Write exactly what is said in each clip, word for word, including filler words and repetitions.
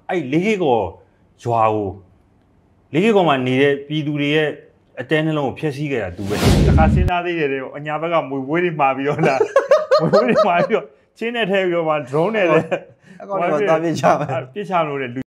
အဲ့လေးခေတ်ကောရွာကိုလေးခေတ်ကောမှာနေတဲ့ပြည်သူတွေရဲ့အတဲနှလုံးကိုဖျက်ဆီးခဲ့တာသူပဲတစ်ခါစဉ်းစားသေးတယ်အညာဘက်ကမွေပွေးတွေမှာပြီးတော့လားမွေပွေးတွေမှာပြီးတော့ချင်းနဲ့ထဲပြီးတော့မှ drone နဲ့လည်းအကောင်တွေသွားပြချမယ်ပြချလို့လေ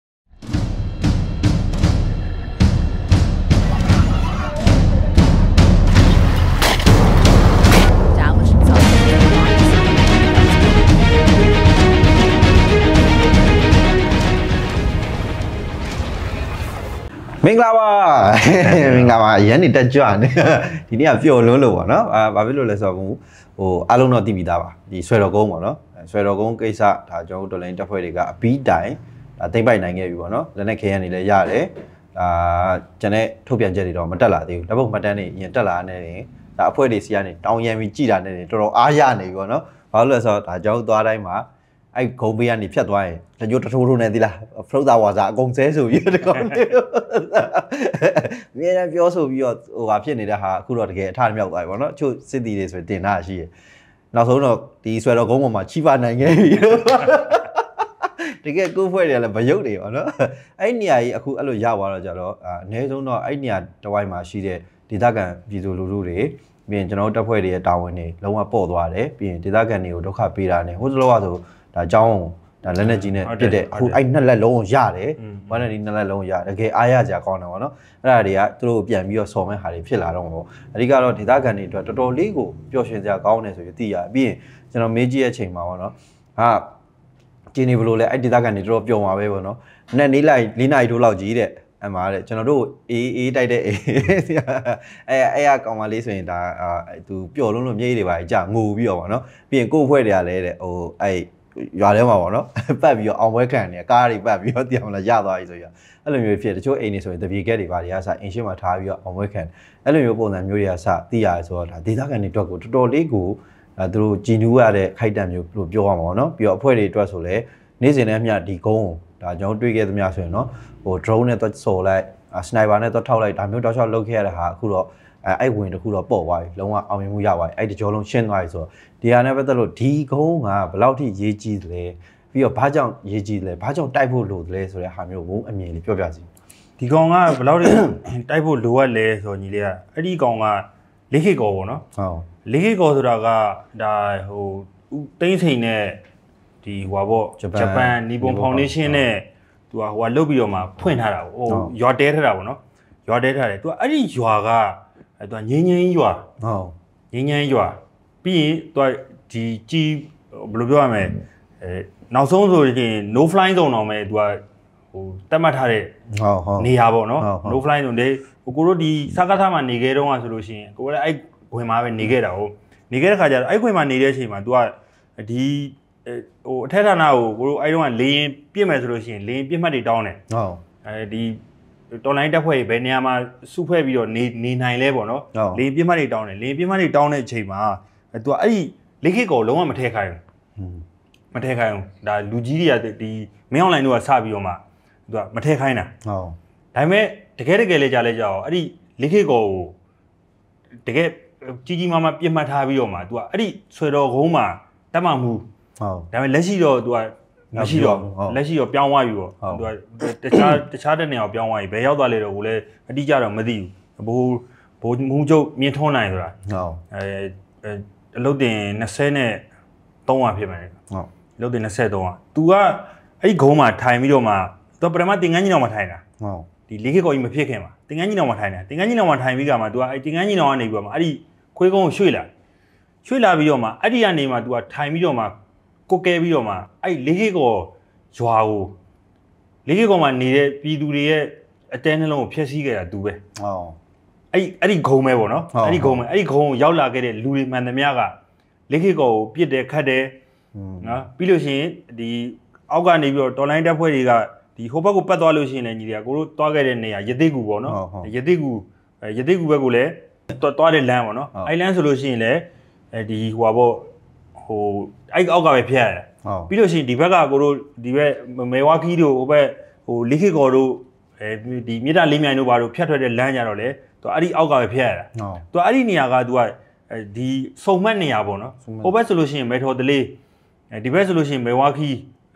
မင်္ဂလာပါမင်္ဂလာပါရန်နေတက်ကြွနေဒီနေ့ကပျော်လွန်းလို့ပေါ့နော်အာဘာဖြစ်လို့လဲဆိုတော့ဟိုအားလုံးတော့သိပြီးသားပါဒီဆွဲတော်ကုန်းပေါ့နော်ဆွဲတော်ကုန်းကိစ္စဒါကျွန်တော်တို့တော်လိုင်းတက်ဖွဲ့တွေကအဘီးတိုင်ဒါသိမ့်ပိုက်နိုင်ခဲ့ပြီပေါ့နော်လက်နဲ့ခဲရနေလဲရတယ်အာကျန်တဲ့ထုတ်ပြန်ချက်တွေတော့မတက်လာသေးဘူးလက်ပုတ်မှတ်တမ်းတွေအရင်တက်လာနေတယ်ဒါအဖွဲ့တွေစီကနေတောင်းရန်ပြီးကြည်တာနေတယ်တော်တော်အားရနေပြီပေါ့နော်ဘာလို့လဲဆိုတော့ဒါကျွန်တော်သွားတိုင်းမှာအဲ့ဂုံပေးကနေဖြတ်သွားရင်တကြိုတထိုးထိုးနေသီလားဖရုတ်သားဝါစာအကုန်ဆဲဆိုပြီးဒီကောင်တွေမြဲတမ်းပြောဆိုပြီးတော့ဟိုဟာဖြစ်နေတဲ့ဟာအခုတော့တကယ်အထမြောက်သွားပြီပေါ့နော်အချို့စစ်တီတွေဆိုတင်တာရှိတယ်နောက်ဆုံးတော့ဒီဆွဲတော်ကုန်းပေါ်မှာချီပါနိုင်ခဲ့ပြီတကယ်ကိုဖွဲ့တယ်လည်းမရုပ်တွေပေါ့နော်အဲ့နေရာကြီးအခုအဲ့လိုရသွားတော့ကြတော့အနည်းဆုံးတော့အဲ့နေရာတဝိုင်းမှာရှိတဲ့ဒေသခံပြည်သူလူထုတွေပြီးရင်ကျွန်တော်တို့တပ်ဖွဲ့တွေရဲ့တာဝန်တွေလုံးဝပေါ့သွားတယ်ပြီးရင်ဒေသခံတွေကိုဒုက္ခပေးတာနဲ့ဟိုစလောကဆိုဒါအကြောင်းဒါလက်နဲ့ကြီးနဲ့ပြစ်တဲ့အခုအဲ့နှစ်လက်လုံးကိုရတယ်ဘာနဲ့ဒီနှစ်လက်လုံးကိုရတကယ်အားရကြကောင်းတယ်ပေါ့နော်အဲ့ဒါတွေကသူတို့ပြန်ပြီးတော့ဆော်မဲ့ဟာတွေဖြစ်လာတော့ပေါ့အဓိကတော့ဒေသခံတွေအတွက်တော်တော်လေးကိုပျော်ရွှင်စရာကောင်းတယ်ဆိုပြီးသိရပြီးရင်ကျွန်တော်မေးကြည့်တဲ့အချိန်မှာပေါ့နော်ဟာကျင်းနေဘလို့လဲအဲ့ဒေသခံတွေတော်တော်ပျော်မှာပဲပေါ့နော်နဲ့နေလိုက်၄နာရီထိုးလောက်ကြီးတဲ့အမှားတဲ့ကျွန်တော်တို့အေးအေးတိုက်တဲ့အေးအဲအဲ့ရကောင်မလေးဆိုရင်ဒါသူပျော်လုံးလို့မျက်ရည်တွေပါကြာငိုပြီးတော့ပေါ့နော်ပြီးရင်ကို့ဖွဲ့တွေကလည်းတဲ့ဟိုအဲ့ရွာထဲမှာပေါ့နော်ပတ်ပြီးတော့အောင်ပွဲခံနေကားတွေပတ်ပြီးတော့တရားမလားရသွားပြီဆိုရအဲ့လိုမျိုးဖြစ်တချို့အိမ်တွေဆိုရင်တပြေကက်တွေပါတွေကစအင်ရှင်းမှာထားပြီးတော့အောင်ပွဲခံအဲ့လိုမျိုးပုံစံမျိုးတွေကစသိရတယ်ဆိုတော့ဒါဒေသခံတွေအတွက်ကိုတော်တော်လေးကိုသူတို့ကြည်နူးရတဲ့ခိုက်တံမျိုးလို့ပြောရမှာပေါ့နော်ပြီးတော့အဖွဲ့တွေအတွက်ဆိုလည်းနေ့စဉ်နဲ့အမျှဒီကုန်းဒါကျွန်တော်တွေ့ခဲ့သမျှဆိုရင်နော်ဟို drone နဲ့တော့ဆော်လိုက် sniper နဲ့တော့ထောက်လိုက်ဒါမျိုးတောက်လျှောက်လုပ်ခဲ့ရတဲ့ဟာအခုတော့အဲအဲ့ဝင်တစ်ခုတော့ပေါ့သွားပြီလုံးဝအောင်မြင်မှုရသွားပြီအဲ့ဒီကြောလုံးရှင်းသွားပြီဆိုတော့ဒီဟာနဲ့ပတ်သက်လို့ဒီကုန်းကဘယ်လောက်ထိရေးကြီးသလဲပြီးတော့ဘာကြောင့်ရေးကြီးသလဲဘာကြောင့်တိုက်ဖို့လိုသလဲဆိုတဲ့ဟာမျိုးဘုံအမြင်လေးပြောပြစီဒီကောင်ကဘယ်လောက်ထိတိုက်ဖို့လိုအပ်လဲဆိုတော့ညီလေးကအဲ့ဒီကောင်ကလေးခေတ်ကောပေါ့နော်ဟုတ်လေးခေတ်ကောဆိုတာကဒါဟိုတိမ့်စိန်နဲ့ဒီဟိုပေါ့ဂျပန်နီပွန်ဖောင်ဒေးရှင်းနဲ့သူကဟိုကလုတ်ပြီးတော့မှဖွင့်ထားတာဟိုရွာတဲထားတာပေါ့နော်ရွာတဲထားတယ်သူကအဲ့ဒီရွာကအဲသူကငင်းငင်းရွာဟုတ်ငင်းငင်းရွာပြီးရင်သူကဒီကြီးဘယ်လိုပြောရမလဲအဲနောက်ဆုံးဆိုရင် no fly zone တော့မယ်သူကဟိုတတ်မှတ်ထားတဲ့ဟုတ်ဟုတ်နေရာပေါ့နော် no fly zone လေကိုတို့ဒီစကားထားမှာနေခဲ့တော့ဆိုလို့ရှိရင်ကိုလည်းအဲ့ခွင်မှာပဲနေခဲ့တာဟုတ်နေခဲ့တဲ့ခါကျတော့အဲ့ခွင်မှာနေတဲ့အချိန်မှာသူကဒီဟိုအထက်ဌာနကိုကိုတို့အဲ့တုန်းကလေရင်ပြစ်မယ်ဆိုလို့ရှိရင်လေရင်ပြစ်မှတ်တွေတောင်းတယ်ဟုတ်အဲဒီတော်လိုင်းတက်ဖွဲ့ဘယ်နေရာမှာစုဖွဲ့ပြီးတော့နေနေနိုင်လဲပေါ့နော်လေရင်ပြစ်မှတ်တွေတောင်းတယ်လေရင်ပြစ်မှတ်တွေတောင်းတဲ့အချိန်မှာသူကအဲ့ဒီလေးခေတ်ကောလုံးဝမထည့်ခိုင်းဘူးမထည့်ခိုင်းဘူးဒါလူကြီးတွေကဒီမင်းအွန်လိုင်းတို့ကစပြီးတော့မှသူကမထည့်ခိုင်းတာဟုတ်ဒါပေမဲ့တကယ်တကယ်လေးကြားလဲကြောက်အဲ့ဒီလေးခေတ်ကောကိုတကယ်ကြီးကြီးမားမားပြစ်မှတ်ထားပြီးတော့မှသူကအဲ့ဒီဆွေတော်ကုန်းမှာတက်မှမှုဟုတ်ဒါပေမဲ့လက်ရှိတော့သူကမရှိတော့လက်ရှိတော့ပြောင်းသွားပြီပေါ့သူကတခြားတခြားတဲ့နေရာကိုပြောင်းသွားပြီဘယ်ရောက်သွားလဲတော့ကိုလည်းအတိအကျတော့မသိဘူးဘိုးဘိုးမူချုပ်မြင့်ထွန်းနိုင်ဆိုတာဟုတ်အဲအလုပ်တင်၂၀နဲ့၃ရာဖြစ်မယ်ဟုတ်အလုပ်တင်၂၃ရာ तू ကအဲ့ဒီဂုံးမှာထိုင်ပြီးတော့မှသူကပထမတင်ကန်းကြီးတော်မှာထိုင်တာဟုတ်ဒီလေးခေတ်ကောကြီးမဖြစ်ခင်မှာတင်ကန်းကြီးတော်မှာထိုင်တာတင်ကန်းကြီးတော်မှာထိုင်ပြီးကမှ तू ကအဲ့တင်ကန်းကြီးတော်ကနေပြီးတော့မှအဲ့ဒီခွေးကုန်းကိုရွှေ့လာရွှေ့လာပြီးတော့မှအဲ့ဒီကနေမှ तू ကထိုင်ပြီးတော့မှကိုကဲပြီးတော့မှအဲ့လေးခေတ်ကောရွာကိုလေးခေတ်ကောမှာနေတဲ့ပြည်သူတွေရဲ့အတဲနှလုံးကိုဖျက်ဆီးခဲ့တာ तू ပဲဟုတ်အဲ့အဲ့ဒီဂုံပဲပေါ့နော်အဲ့ဒီဂုံပဲအဲ့ဒီဂုံကိုရောက်လာခဲ့တဲ့လူတွေမှန်သမျှကလေးခေတ်ကောကိုပြစ်တယ်ခတ်တယ်နော်ပြီးလို့ရှိရင်ဒီအောက်ကနေပြီးတော့တော်လိုင်းတက်ဖွဲ့တွေကဒီဟိုဘက်ကိုပတ်သွားလို့ရှိရင်လည်းညီတွေကကိုတို့သွားခဲ့တဲ့နေရာရသေးကူပေါ့နော်ရသေးကူရသေးကူဘက်ကိုလည်းသွားတဲ့လမ်းပေါ့နော်အဲ့လမ်းဆိုလို့ရှိရင်လည်းအဲဒီဟိုပါပေါ့ဟိုအဲ့အောက်ကပဲဖျက်ရတယ်ပြီးလို့ရှိရင်ဒီဘက်ကကိုတို့ဒီဘက်မေဝါခီးတို့ဟိုဘက်ဟိုလေးခေတ်ကောတို့အဲဒီမြေတာလေးမြိုင်တို့ဘာတို့ဖျက်ထွက်တဲ့လမ်းကြတော့လေသူအဲ့ဒီအောက်ကပဲဖျက်ရတာသူအဲ့ဒီနေရာကသူကဒီစုံမတ်နေရာပေါ့နော်ဟိုဘက်ဆိုလို့ရှိရင်မေထော်တလေးဒီဘက်ဆိုလို့ရှိရင်မေဝါခီး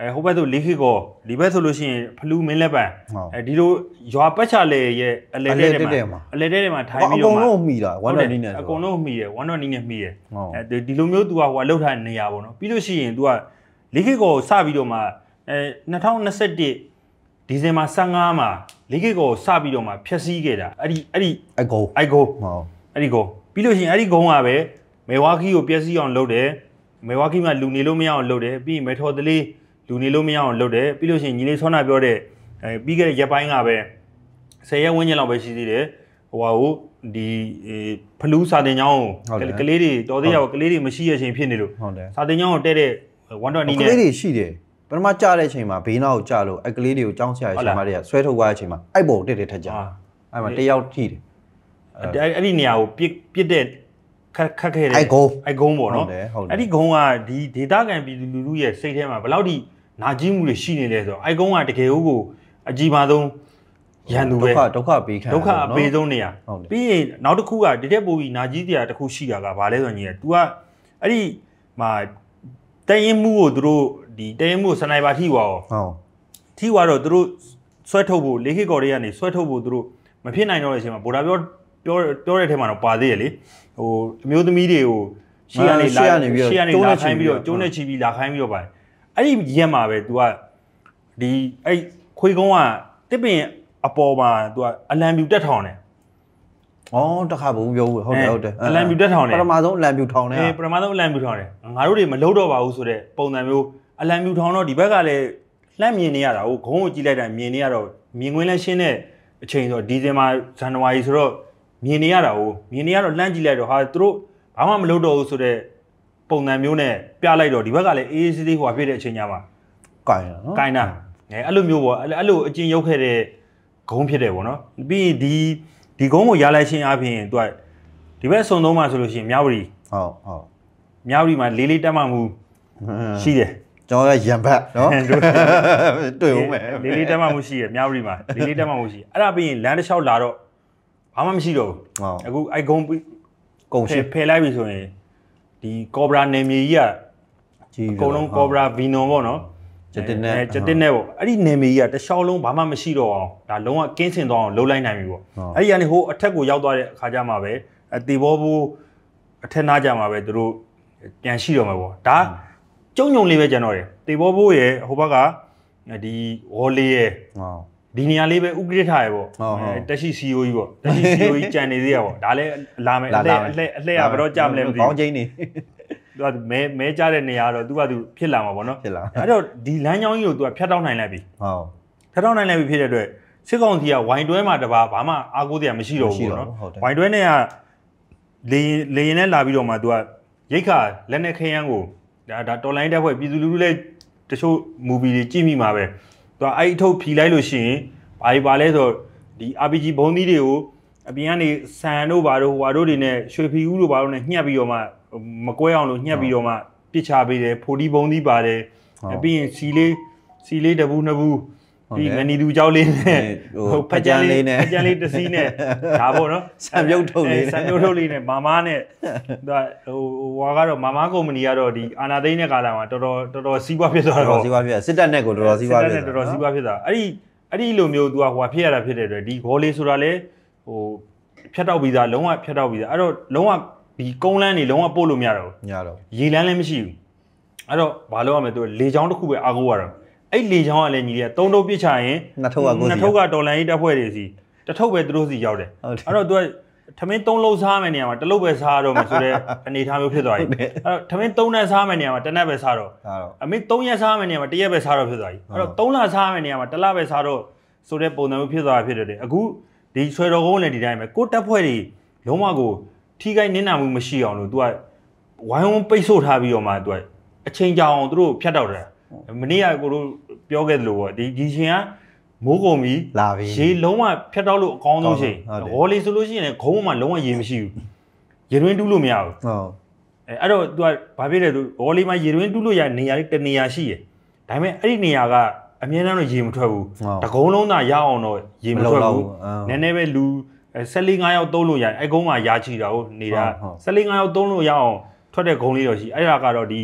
အဲဟိုဘက်ဆိုလေးခေတ်ကောဒီဘက်ဆိုလို့ရှိရင်ဖလူးမင်းလက်ပံအဲဒီလိုရွာပတ်ချလေရဲ့အလဲတဲတွေမှာအလဲတဲတွေမှာထိုင်ပြီးတော့အကုန်လုံးမိတာone twentyနဲ့အကုန်လုံးမိတယ်one twentyနဲ့မိတယ်အဲဒီလိုမျိုး तू ကဟိုလောက်ထားနေရပါတော့ပြီးလို့ရှိရင် तू ကလေးခေတ်ကောစပြီးတော့မှအဲ၂၀၂၁ဒီဇင်ဘာ၁၅မှာလေးခေတ်ကောစပြီးတော့မှဖြက်စီးခဲ့တာအဲ့ဒီအဲ့ဒီအကုံအကုံဟုတ်အဲ့ဒီကုံပြီးလို့ရှိရင်အဲ့ဒီကုံကပဲမေဝါခီကိုပျက်စီးအောင်လုပ်တယ်မေဝါခီမှာလူနေလို့မရအောင်လုပ်တယ်ပြီးရင်မေထော်တလေးလူနေလို့မရအောင်လုပ်တယ်ပြီးလို့ရှိရင်ညီလေးဆောနာပြောတဲ့အဲပြီးခဲ့တဲ့ရက်ပိုင်းကပဲဆယ်ရက်ဝန်းကျင်လောက်ပဲရှိသေးတယ်ဟိုဟာကိုဒီဖလူးစာတင်ကျောင်းကိုကလေးတွေတော်သေးရပါကလေးတွေမရှိတဲ့အချိန်ဖြစ်နေလို့စာတင်ကျောင်းကိုတဲ့တဲ့one twentyနဲ့ကလေးတွေရှိတယ်ပထမကြားတဲ့အချိန်မှာဘေးနားကိုကြားလို့အဲ့ကလေးတွေကိုကြောင်းဆရာရှင်မတွေကဆွဲထုတ်သွားတဲ့အချိန်မှာအဲ့ပုံတက်တက်ထက်ကြအဲ့မှာတယောက်ထိတယ်အဲ့အဲ့ဒီနေရာကိုပြစ်ပြစ်တဲ့ခက်ခက်ခဲ့တယ်အဲ့ကုန်းအဲ့ကုန်းပေါ့နော်အဲ့ဒီကုန်းကဒီဒေတာကန်ပြည်သူလူထုရဲ့စိတ်ထဲမှာဘယ်လောက်ထိနာကျင်မှုတွေရှိနေလဲဆိုတော့အဲ့ကုန်းကတကယ်ကိုအကြီးပါဆုံးရန်သူပဲဒုက္ခဒုက္ခပေးခံဒုက္ခအပေးဆုံးနေရပြီးရင်နောက်တစ်ခုကဒီတဲ့ပိုပြီးနာကြီးတရားတစ်ခုရှိတာကဘာလဲဆိုရင်ကြီးက तू ကအဲ့ဒီမှာတရင်မှုကိုသူတို့ဒီတရင်မှုစနိုက်ပါထိသွားအောင်ဟုတ်ထိသွားတော့သူတို့ဆွဲထုတ်ဖို့လေးခေတ်ကော်တွေကနေဆွဲထုတ်ဖို့သူတို့မဖြစ်နိုင်တော့တဲ့အချိန်မှာဗိုလ်ဒါပြောပြောပြောတဲ့ထဲမှာတော့ပါသေးရလေဟိုအမျိုးသမီးတွေကိုရှေ့ကနေလာရှေ့ကနေလာခိုင်းပြီးတော့ကျုံးနဲ့ချီပြီးလာခိုင်းပြီးတော့ပါတယ်အဲ့ဒီရက်မှာပဲ तू ကဒီအဲ့ခွေကုန်းကတစ်ပင်အပေါ်မှာ तू ကအလံပြူတက်ထောင်တယ်ဩတခါဘူးပြောဘူးဟုတ်တယ်ဟုတ်တယ်အလံပြူတက်ထောင်တယ်ပထမဆုံးအလံပြူထောင်တယ်အေးပထမဆုံးအလံပြူထောင်တယ်ငါတို့တွေမလုပ်တော့ပါဘူးဆိုတဲ့ပုံစံမျိုးအလံပြူထောင်တော့ဒီဘက်ကလည်းလှမ်းမြင်နေရတာဟုတ်ဂုံးကိုကြည့်လိုက်တာမြင်နေရတော့မြင်ကွင်းလဲရှင်းတဲ့အချိန်ဆိုဒီဇင်ဘာဇန်နဝါရီဆိုတော့မြင်နေရတာဟုတ်မြင်နေရတော့လှမ်းကြည့်လိုက်တော့ဟာသူတို့ဘာမှမလုပ်တော့ဘူးဆိုတဲ့ပုံစံမျိုးနဲ့ပြလိုက်တော့ဒီဘက်ကလည်းအေးအေးဆေးဆေးဟိုဖြစ်တဲ့အချိန်ညမှာကင်တာနော်ကင်တာအဲအဲ့လိုမျိုးပေါ့အဲ့လိုအကျဉ်ရုပ်ခဲ့တဲ့ဂုံးဖြစ်တယ်ပေါ့နော်ပြီးရင်ဒီဒီကုန်းကိုရလိုက်ခြင်းအပြင်သူကဒီဘက်စုံသုံးမှာဆိုလို့ရှိရင်မြဝတီဟုတ်ဟုတ်မြဝတီမှာလေးလေးတက်မှမှုရှိတယ်ကျွန်တော်ကရံဘတ်နော်တွေ့ဦးမယ်လေးလေးတက်မှမှုရှိရမြဝတီမှာလေးလေးတက်မှမှုရှိအဲ့ဒါပြီးရင်လမ်းတစ်လျှောက်လာတော့ဘာမှမရှိတော့ဘူးအခုအဲ့ကုန်းကုန်းရှိဖယ်လိုက်ပြီဆိုရင်ဒီကော်ဘရာနယ်မြေကြီးကအကုန်လုံးကော်ဘရာဗီနွန်ပေါ့နော်ကျတင်နဲ့ကျတင်နဲ့ပေါ့အဲ့ဒီနယ်မြေကြီးကတခြားလုံးဘာမှမရှိတော့အောင်ဒါလုံးဝကင်းစင်သွားအောင်လှုပ်လိုက်နိုင်ပြီပေါ့အဲ့ဒီကနေဟိုအထက်ကိုရောက်သွားတဲ့အခါကျမှပဲအတေဘောဘူးအထက်နားကြမှာပဲသူတို့ပြန်ရှိတော့မှာပေါ့ဒါကျုံညုံလေးပဲကျန်တော့တယ်တေဘောဘူးရဲ့ဟိုဘက်ကဒီဝေါ်လေးရဲ့ဒီနေရာလေးပဲဥက္ကဋ္ဌထားရပေါ့တက်ရှိ စီ အို ကြီးပေါ့တက်ရှိ စီ အို ကြီးကြံနေသေးရပေါ့ဒါလည်းလာမယ်အလှအလှအလှကဘယ်တော့ကြမလဲမသိဘူးခေါင်းချင်းနေသူကမဲမဲကြတဲ့နေရာတော့သူကသူဖြစ်လာမှာပေါ့နော်ဖြစ်လာအဲ့တော့ဒီလမ်းကြောင်းကြီးကိုသူကဖြတ်တောက်နိုင်လိုက်ပြီဟုတ်ဖြတ်တောက်နိုင်လိုက်ပြီဖြစ်တဲ့အတွက်စစ်ကောင်စီကဝိုင်တွဲမှာတပါဘာမှအားကိုးတရားမရှိတော့ဘူးပေါ့နော်ဝိုင်တွဲနဲ့ကလေလေရင်နဲ့လာပြီးတော့မှသူကရိတ်ခါလက်နဲ့ခရမ်းကိုဒါဒါတော်လိုင်းတက်ဖွဲ့ပြည်သူလူထုလည်းတချို့မူဗီတွေကြည့်မိမှာပဲသူကအဲ့အထုပ်ဖြီလိုက်လို့ရှိရင်ဘာကြီးပါလဲဆိုဒီ အာร์ พี ဂျီ ဘုံသီးတွေကိုအပြင်ကနေဆန်တို့ဘာတို့ဟိုဟာတို့တွေနဲ့ရွှေဖီဦးတို့ဘာတို့နဲ့ညှက်ပြီးတော့မှမကွဲအောင်လို့ညှက်ပြီးတော့မှပစ်ချပေးတယ်ဖိုဒီဘုံသီးပါတယ်ပြီးရင်စီလေးစီလေးတဘူးနှစ်ဘူးပြီးငနီသူကြောက်လေးနဲ့ဟိုဖက်ကြန်းလေးနဲ့ဖက်ကြန်းလေးတစ်စီးနဲ့ဒါပေါ့နော်ဆံပြုတ်ထုတ်လေးဆံပြုတ်ထုတ်လေးနဲ့မာမားနဲ့ဒါဟိုဟွာကတော့မာမားကုမ္ပဏီကတော့ဒီအာနာသိန်းတဲ့ကာလမှာတော်တော်တော်တော်စီးပွားဖြစ်သွားတော့စီးပွားဖြစ်စစ်တပ်နဲ့ကိုတော်တော်စီးပွားဖြစ်စစ်တပ်နဲ့တော်တော်စီးပွားဖြစ်တာအဲ့ဒီအဲ့ဒီလိုမျိုး तू ကဟွာဖြစ်ရတာဖြစ်တဲ့အတွက်ဒီဂေါ်လေးဆိုတာလေဟိုဖြတ်တောက်ပြီးသားလုံးဝဖြတ်တောက်ပြီးသားအဲ့တော့လုံးဝဒီကုန်းလန်းနေလုံးဝပို့လို့မရတော့ဘူးမရတော့ရေလန်းလည်းမရှိဘူးအဲ့တော့ဘာလို့ရမလဲ तू လေချောင်းတစ်ခုပဲအားကိုးရတော့အဲ့လေချောင်းကလည်းညီလေးကသုံးထုပ်ပြစ်ချရင်နှစ်ထုပ်ကကိုနှစ်ထုပ်ကတော်လန်ကြီးတက်ဖွဲ့တွေစီတစ်ထုပ်ပဲသူတို့စီရောက်တယ်အဲ့တော့ तू ကထမင်းသုံးလုံးစားမယ်နေရာမှာတစ်လုံးပဲစားတော့မယ်ဆိုတော့အနေထားမျိုးဖြစ်သွားပြီအဲ့တော့ထမင်းသုံးနဲ့စားမယ်နေရာမှာတစ်နက်ပဲစားတော့အမေသုံးရက်စားမယ်နေရာမှာတစ်ရက်ပဲစားတော့ဖြစ်သွားပြီအဲ့တော့သုံးလစားမယ်နေရာမှာတစ်လပဲစားတော့ဆိုတဲ့ပုံစံမျိုးဖြစ်သွားတာဖြစ်တယ်အခုဒီဆွဲတော်ကုန်းလည်းဒီတိုင်းပဲကိုတက်ဖွဲ့တွေလုံးဝကိုထိခိုက်နစ်နာမှုမရှိအောင်လို့ तू ကဝိုင်းဝန်းပိတ်ဆို့ထားပြီးတော့မှ तू အချိန်ကြာအောင်သူတို့ဖြတ်တောက်တယ်မနေ့ကကိုတို့ပြောခဲ့သလိုပေါ့ဒီဒီရှင်ကမိုးကုန်ပြီလာပြီရေလုံးဝဖြတ်တောက်လို့အကောင်းဆုံးချိန်ဟော်လီဆိုလို့ရှိရင်ဂုံးမှာလုံးဝရေမရှိဘူးရေတွင်းတူးလို့မရဘူးဟုတ်အဲအဲ့တော့ तू ကဘာဖြစ်လဲ तू ဟော်လီမှာရေတွင်းတူးလို့ရနေရာလေးတနေရာရှိရယ်ဒါပေမဲ့အဲ့ဒီနေရာကအမြဲတမ်းတော့ရေမထွက်ဘူးတကုံးလုံးသာရအောင်တော့ရေမထွက်ဘူးနည်းနည်းပဲလူဆယ်လေးငါးယောက်သုံးလို့ရတယ်အဲ့ကုန်းမှာရာချီတာဟုတ်နေတာဆယ်လေးငါးယောက်သုံးလို့ရအောင်ထွက်တဲ့ဂုံးလေးတော့ရှိအဲ့ဒါကတော့ဒီက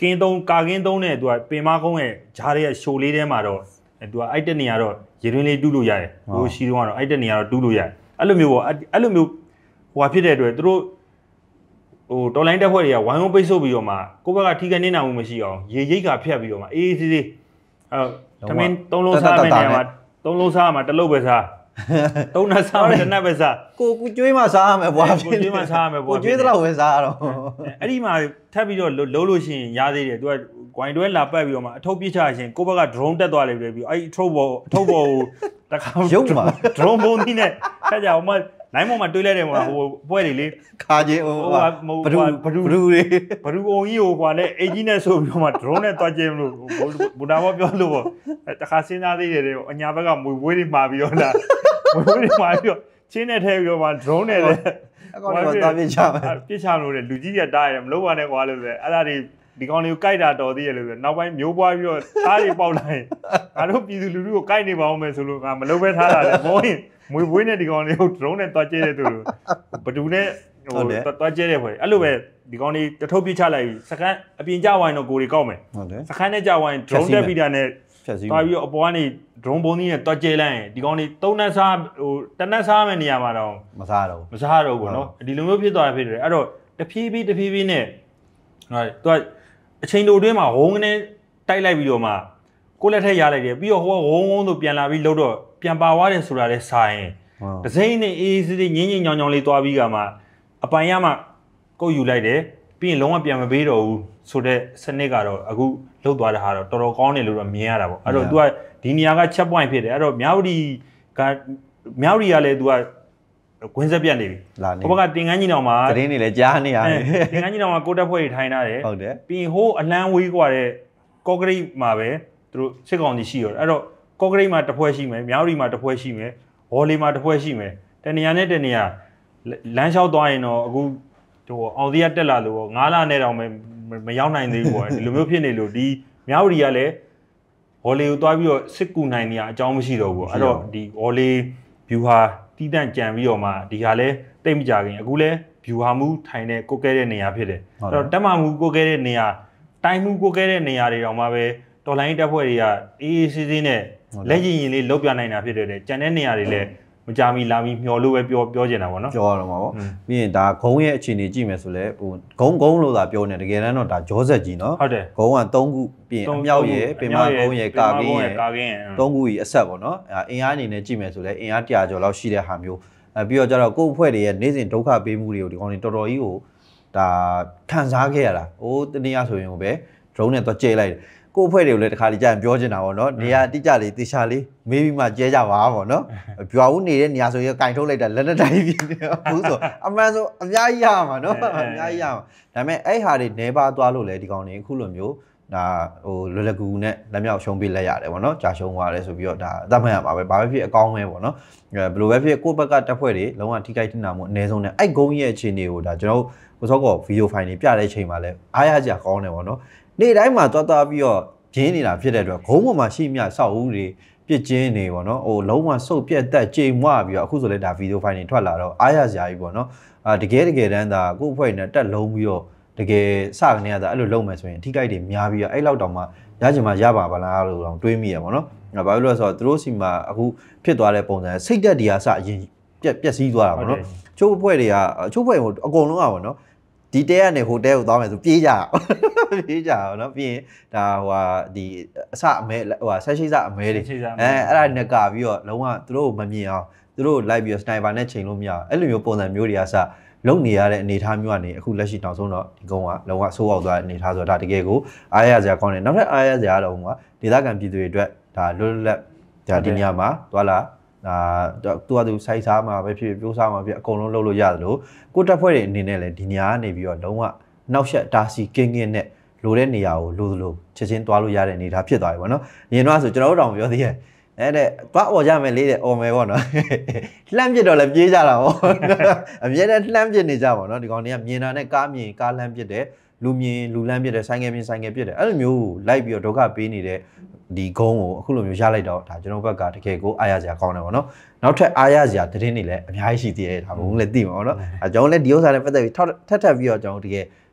ကင်းသုံးကာကင်းသုံးနဲ့သူကပင်မကုန်းရဲ့ဂျားရဲ့ရှိုလေးထဲမှာတော့သူကအဲ့တက်နေရတော့ရေတွင်းလေးတူးလို့ရတယ်ဟိုရှိတော့ကတော့အဲ့တက်နေရတော့တူးလို့ရတယ်အဲ့လိုမျိုးပေါ့အဲ့လိုမျိုးဟိုဖြစ်တဲ့အတွက်သူတို့ဟိုတော်လိုင်းတက်ဖွဲ့တွေကဝိုင်းဝန်းပိတ်ဆို့ပြီးတော့မှကိုယ့်ဘက်ကထိခိုက်နေတာမှုမရှိအောင်ရေရိတ်ကဖြတ်ပြီးတော့မှအေးအေးဆေးဆေးအဲ့တော့သမင်းသုံးလုံးစားမယ့်နေရာမှာသုံးလုံးစားမှာတစ်လုံးပဲစားသုံးနှစားမယ်တစ်နှပဲစားကိုကိုကျွေးမှစားရမယ်ဘွာကိုကျွေးမှစားရမယ်ဘွာကိုကျွေးတော့ပဲစားရတော့အဲ့ဒီမှာထပ်ပြီးတော့လုံးလို့ရှိရင်ရသေးတယ်သူကဂွိုင်းတွဲလာပတ်ပြီးတော့မှအထုပ်ပြစ်ချရှင်ကိုဘက်က drone တက်သွားလိမ့်မယ်ပြီးအဲ့အထုပ်ပေါ်အထုပ်ပေါ်ကိုတခါရုပ်မှာ drone ပုံကြီးနဲ့ထက်ကြအောင်မလိုင်းပေါ်မှာတွေးလိုက်တယ်မို့ဟိုပွဲတွေလေခါချင်းဟိုဘဒူဘဒူတွေဘဒူအုံကြီးဟိုကွာနဲ့အကြီးနဲ့ဆိုပြီးတော့မှ drone နဲ့တွားကျင်းလို့ဘူတာဘောပြောလို့ပေါ့တခါစဉ်းစားသေးတယ်အညာဘက်ကမွေဝေးတွေမှာပြီးတော့လားမွေဝေးတွေမှာပြီးတော့ချင်းနဲ့ထဲပြီးတော့မှ drone နဲ့လေအကောင်တွေသွားပြစ်ချမယ်ပြစ်ချလို့လေလူကြီးကတားရတယ်မလုပ်ပါနဲ့ကွာလို့ဆိုအဲ့ဒါတွေဒီကောင်လေးကိုကြိုက်တာတော်သေးရလို့ဆိုနောက်ပိုင်းမျိုးပွားပြီးတော့သားတွေပေါက်လာရင်ငါတို့ပြည်သူလူထုကိုကြိုက်နေပါအောင်မယ်ဆိုလို့ငါမလုပ်ပဲထားတာလေမောရင်မွေပွေးနဲ့ဒီကောင်လေးကို drone နဲ့တွားကျဲတဲ့သူဘဒူနဲ့ဟိုတွားကျဲတဲ့ဖွဲ့အဲ့လိုပဲဒီကောင်လေးတထုပ်ပြချလိုက်စကန်အပြင်ကြဝိုင်းတော့ကိုတွေကောက်မယ်ဟုတ်တယ်စကန်နဲ့ကြဝိုင်း drone တက်ပြီးတာနဲ့တွားပြီးတော့အပေါ်ကနေ drone ပုံးကြီးနဲ့တွားကျဲလိုက်ရင်ဒီကောင်လေးသုံးနှက်စားဟိုတနက်စားမယ့်နေရာမှာတော့မစားတော့မစားတော့ဘူးเนาะဒီလိုမျိုးဖြစ်သွားတာဖြစ်တယ်အဲ့တော့တဖြည်းဖြည်းတဖြည်းဖြည်းနဲ့ဟုတ်သူကအချိန်တိုအတွင်းမှာဝုန်းကနေတိုက်လိုက်ပြီးတော့မှကိုလက်ထက်ရလိုက်တယ်ပြီးတော့ဟိုကဝုန်းဝုန်းဆိုပြန်လာပြီးလှုပ်တော့ပြန်ပါသွားတယ်ဆိုတာလည်းစာရင်ဒစိမ့်နဲ့အေးစစ်စစ်ငင်းငင်းညောင်ညောင်လေးသွားပြီးကမှအပိုင်ရမှကုတ်ယူလိုက်တယ်ပြီးရင်လုံးဝပြန်မပေးတော့ဘူးဆိုတဲ့စနစ်ကတော့အခုလှုပ်သွားတဲ့ဟာတော့တော်တော်ကောင်းတယ်လို့တော့မြင်ရတာပေါ့အဲ့တော့ तू ကဒီနေရာက check point ဖြစ်တယ်အဲ့တော့မြောက်ဒီကမြောက်ဒီကလည်း तू ကကွင်းဆက်ပြတ်နေပြီဟိုဘက်ကတင်ကန်းကြီးတောင်မှာသတင်းတွေလည်းကြားနေရတယ်တင်ကန်းကြီးတောင်မှာကိုတက်ဖွဲ့တွေထိုင်ထားတယ်ဟုတ်တယ်ပြီးရင်ဟိုးအလန်းဝေးกว่าတဲ့ကော့ဂရိတ်မှာပဲသူတို့စစ်ကောင်ကြီးရှိရောအဲ့တော့ကော့ဂရိတ်မှာတစ်ဖွဲ့ရှိမယ်မြောက်ဒီမှာတစ်ဖွဲ့ရှိမယ်ဝေါ်လီမှာတစ်ဖွဲ့ရှိမယ်တနေရာနဲ့တနေရာလမ်းလျှောက်သွားရင်တော့အခုဟိုအောင်စီရတက်လာလို့ငါးလနဲ့တောင်မရောက်နိုင်သေးဘူးပေါ့ဒီလိုမျိုးဖြစ်နေလို့ဒီမြောက်ဒီကလည်းဝေါ်လီကိုသွားပြီးတော့စစ်ကူနိုင်နေရအကြောင်းမရှိတော့ဘူးအဲ့တော့ဒီဝေါ်လီ view ဟာတီးတန့်ကြံပြီးတော့မှဒီဟာလဲတိတ်မကြခင်အခုလဲ view ဟာမူထိုင်တဲ့ကိုကဲတဲ့နေရာဖြစ်တယ်အဲ့တော့တက်မမူကိုကဲတဲ့နေရာတိုင်းမှုကိုကဲတဲ့နေရာတွေတောင်မှပဲတော်လိုင်းတက်ဖွဲ့တွေကအေးအေးဆေးဆေးနဲ့လက်ရင်ရင်လေးလုတ်ပြနိုင်တာဖြစ်တယ်ကြံတဲ့နေရာတွေလဲမကြမီလာပြီးမျောလို့ပဲပြောပြောချင်တာပေါ့နော်ပြောရတော့မှာပေါ့ပြီးရင်ဒါဂုံးရဲ့အခြေအနေကြည့်မယ်ဆိုလဲဟိုဂုံးဂုံးလို့သာပြောနေတကယ်တမ်းတော့ဒါဂျောဆက်ကြီးနော်ဟုတ်တယ်ဂုံးကသုံးခုပြီးရင်အမြောက်ရယ်ပင်မဂုံးရယ်ကာကင်းရယ်သုံးခုကြီးအဆက်ပေါ့နော်အင်အားအနေနဲ့ကြည့်မယ်ဆိုလဲအင်အားတရာကျော်လောက်ရှိတဲ့ဟာမျိုးအဲပြီးတော့ကျတော့ကိုယ့်အဖွဲ့တွေရဲ့နေ့စဉ်ဒုက္ခပေးမှုတွေကိုဒီကောင်တွေတော်တော်ကြီးကိုဒါခံစားခဲ့ရတာဟိုတနည်းအားဆိုရင်ဟိုပဲ drone နဲ့တော့ကျဲလိုက်တယ်ကိုယ့်အဖွဲ့တွေကိုလည်းတခါတည်းကြာရင်ပြောချင်တာပေါ့နော်နေရာတိကျလေးတေချာလေးမေးပြီးမှကျဲကြပါပေါ့နော်ကြွားဦးနေတဲ့နေရာဆိုရင်ကင်ထုတ်လိုက်တာလက်လက်တိုင်းပြီးဘူးဆိုအမှန်ဆိုအများကြီးရမှာနော်အများကြီးရမှာဒါပေမဲ့အဲ့ဟာတွေနေပါသွားလို့လေဒီကောင်တွေအခုလိုမျိုးဒါဟိုလွယ်လကူနဲ့လက်မြောက်ရှုံးပေးလိုက်ရတယ်ပေါ့နော်ကြာရှုံးသွားတယ်ဆိုပြီးတော့ဒါအသက်မှတ်ရပါပဲဘာပဲဖြစ်အကောင်းပဲပေါ့နော်အဲဘယ်လိုပဲဖြစ်ကိုယ့်ဘက်ကတက်ဖွဲ့တွေလုံးဝထိခိုက်တင်တာမို့အနည်းဆုံးနဲ့အဲ့ဂုံးရဲ့အခြေအနေကိုဒါကျွန်တော်ကိုစောကောဗီဒီယိုဖိုင်တွေပြတဲ့အချိန်မှာလဲအားရကြကောင်းတယ်ပေါ့နော်နေ့တိုင်းမှာသွားသွားပြီးတော့ဂျင်းနေတာဖြစ်တဲ့အတွက်ဂုံးပေါ်မှာရှိမြဆောက်ဦးတွေပြစ်ကျင်းနေပေါ့နော်ဟိုလုံးဝစုပ်ပြက်တက်ကြေမွပြီးတော့အခုဆိုလဲဒါဗီဒီယိုဖိုင်တွေထွက်လာတော့အားရစရာကြီးပေါ့နော်အာတကယ်တကယ်တမ်းဒါကိုယ့်အဖွဲ့နဲ့တက်လုံးပြီးတော့တကယ်စကနေရတာအဲ့လိုလုပ်မယ်ဆိုရင်အထိကိတွေများပြီးတော့အဲ့လောက်တောင်မှရချင်မှရပါပါလားလို့တော့တွေးမိရပေါ့နော်။ဘာလို့လဲဆိုတော့သူတို့စီမှာအခုဖြစ်သွားတဲ့ပုံစံစိတ်သက်တွေကအစအရင်ပြက်ပြက်စီးသွားတာပေါ့နော်။ချို့အဖွဲ့တွေကချို့အဖွဲ့ဟိုအကုန်လုံးကပေါ့နော်။ဒီတဲကနေဟိုတဲကိုသွားမယ်ဆိုပြေးကြပြေးကြပါတော့ပြီးရင်ဒါဟိုဟာဒီအစအမဲဟိုဟာဆက်ရှိစအမဲတွေအဲအဲ့ဒါနဲ့ကပြီးတော့လုံးဝသူတို့မမြင်အောင်သူတို့လိုက်ပြီးတော့စနိုက်ပါနဲ့ချိန်လို့မရအောင်အဲ့လိုမျိုးပုံစံမျိုးတွေကစလုံနေရတဲ့အနေအထားမျိုးကနေအခုလက်ရှိနောက်ဆုံးတော့ဒီကုန်းကလုံးဝဆိုးအောင်သွားတဲ့အနေအထားဆိုတော့ဒါတကယ်ကိုအားရစရာကောင်းတယ်နောက်ထပ်အားရစရာတော့ဟိုကဒေသခံပြည်သူတွေအတွက်ဒါလွတ်လပ်ဒါဒီနေရာမှာသွားလာဒါသူကသူစိုက်စားမှာပဲဖြစ်ပြိုးစားမှာဖြစ်အကုန်လုံးလုပ်လို့ရတယ်လို့ကိုတက်ဖွဲ့တွေအနေနဲ့လည်းဒီနေရာကနေပြီးတော့လုံးဝနောက်ဆက်တာစီကင်းကင်းနဲ့လိုတဲ့နေရာကိုလိုသလိုချက်ချင်းသွားလို့ရတဲ့အနေအထားဖြစ်သွားပြီပေါ့နော်။ရင်တော့ဆိုကျွန်တော်တို့တောင်ပြောသေးရဲ့အဲ့တဲ့သွားអော်ကြမယ်လေးတဲ့អော်မယ်ပေါ့နော်လှမ်းပစ်တော့လည်းပြေးကြတာပေါ့အမြဲတမ်းလှမ်းပစ်နေကြပါတော့ဒီကောင်တွေကမြင်တာနဲ့ကားမြင်ကားလှမ်းပစ်တယ်လူမြင်လူလှမ်းပစ်တယ်ဆိုင်ငယ်မြင်ဆိုင်ငယ်ပစ်တယ်အဲ့လိုမျိုးလိုက်ပြီးတော့ဒုက္ခပေးနေတဲ့ဒီဂုံးကိုအခုလိုမျိုးရလိုက်တော့ဒါကျွန်တော်ဘက်ကတကယ်ကိုအားရစရာကောင်းတယ်ပေါ့နော်နောက်ထပ်အားရစရာသတင်းတွေလည်းအများကြီးရှိသေးတယ်ဒါဘုံလည်းသိမှာပေါ့နော်အဲကျွန်တော်လည်းဒီဥစ္စာနဲ့ပတ်သက်ပြီးထပ်ထပ်ပြီးတော့ကျွန်တော်တကယ်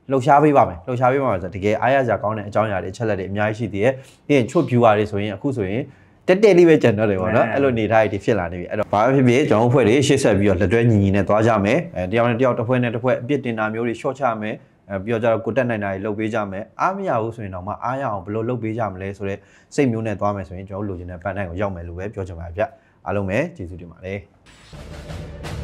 လှုပ်ရှားပေးပါမယ်လှုပ်ရှားပေးပါမယ်ဆိုတော့တကယ်အားရစရာကောင်းတဲ့အကြောင်းအရာတွေချက်လက်တွေအများကြီးရှိသေးတယ်ပြီးရင်ချို့ viewer တွေဆိုရင်အခုဆိုရင်တက်တက်လေးပဲကြံတော့တယ်ပေါ့နော်အဲ့လိုနေထားရည်ဖြစ်လာနေပြီအဲ့တော့ဘာပဲဖြစ်ဖြစ်ကျွန်တော်အဖွဲ့တွေရှေ့ဆက်ပြီးတော့လက်တွဲညီညီနဲ့သွားကြမယ်အဲတယောက်နဲ့တယောက်တစ်ဖွဲ့နဲ့တစ်ဖွဲ့အပြစ်တင်တာမျိုးတွေ short ချမယ်အဲပြီးတော့ကျတော့ကိုတက်နိုင်တာတွေလုပ်ပေးကြမယ်အားမရဘူးဆိုရင်တော့မှအားရအောင်ဘယ်လိုလုပ်ပေးကြမလဲဆိုတော့စိတ်မျိုးနဲ့သွားမယ်ဆိုရင်ကျွန်တော်လိုချင်တဲ့ပန်းတိုင်းကိုရောက်မယ်လို့ပဲပြောချင်ပါတယ်ဗျအားလုံးပဲကျေးဇူးတင်ပါတယ်